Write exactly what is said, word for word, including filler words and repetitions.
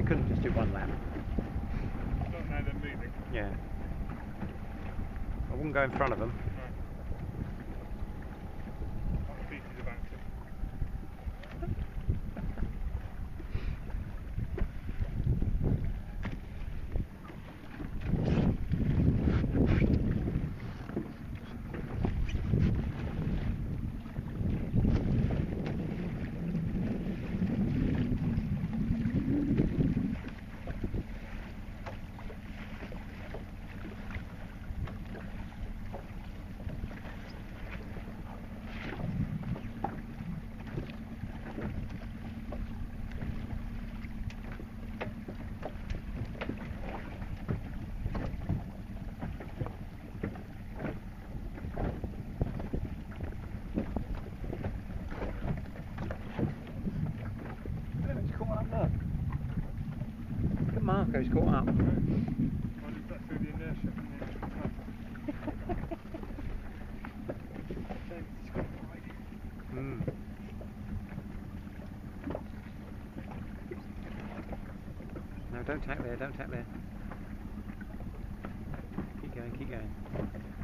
couldn't just do one lap. Not now they're moving. Yeah. I wouldn't go in front of them. No. What the beat is about to. Marco's caught up. Well, is that through the inertia from the initial time? Mm. No, don't tack there, don't tack there. Keep going, keep going.